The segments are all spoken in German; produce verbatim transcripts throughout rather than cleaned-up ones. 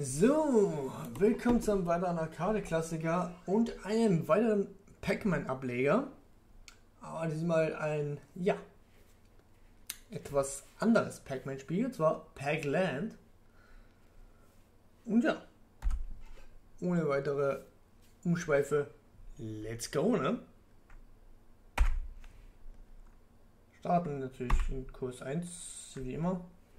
So, willkommen zu einem weiteren Arcade-Klassiker und einem weiteren Pac-Man-Ableger. Aber diesmal ein, ja, etwas anderes Pac-Man-Spiel, und zwar Pac-Land. Und ja, ohne weitere Umschweife, let's go, ne? Starten natürlich in Kurs eins, wie immer.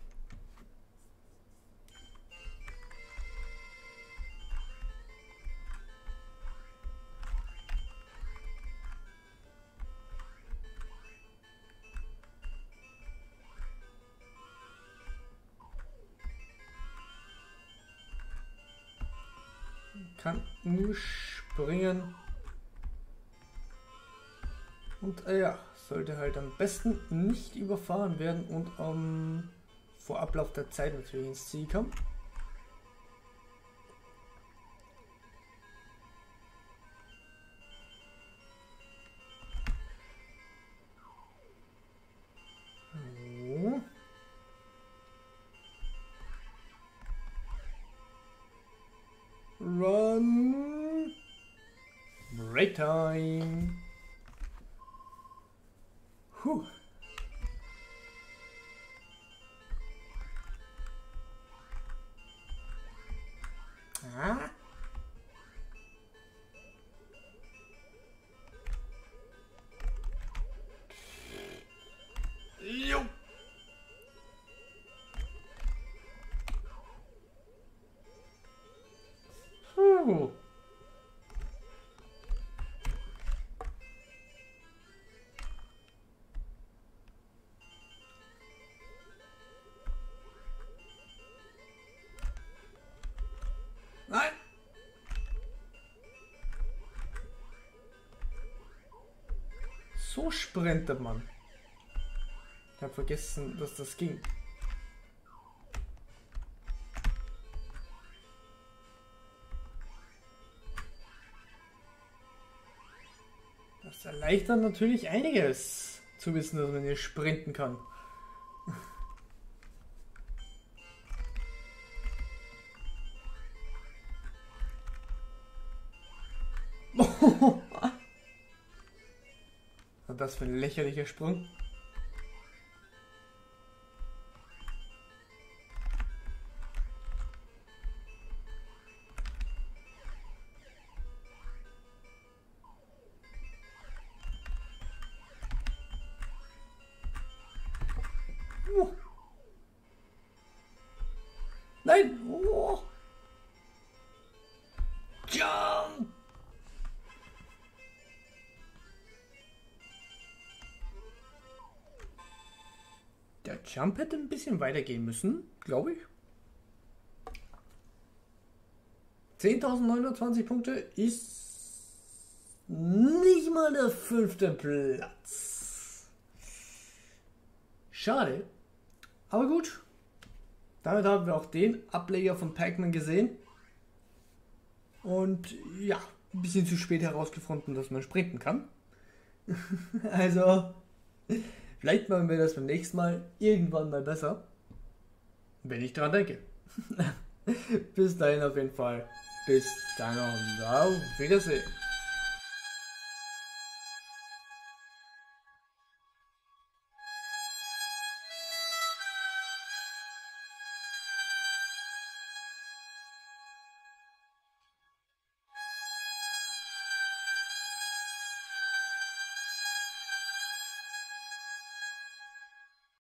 Kann nur springen und äh, ja, sollte halt am besten nicht überfahren werden und ähm, vor Ablauf der Zeit natürlich ins Ziel kommen. So. Run! Break time! Huh. Ah. Jo. Huh. Nein! So sprintet man. Ich habe vergessen, dass das ging. Das erleichtert natürlich einiges, zu wissen, dass man hier sprinten kann. Was ist das für ein lächerlicher Sprung? Oh. Nein! Oh. Jump! Der Jump hätte ein bisschen weiter gehen müssen, glaube ich. zehntausendneunhundertzwanzig Punkte ist nicht mal der fünfte Platz. Schade. Aber gut. Damit haben wir auch den Ableger von Pac-Man gesehen. Und ja, ein bisschen zu spät herausgefunden, dass man sprinten kann. Also, vielleicht machen wir das beim nächsten Mal irgendwann mal besser. Wenn ich dran denke. Bis dahin auf jeden Fall. Bis dann und auf Wiedersehen.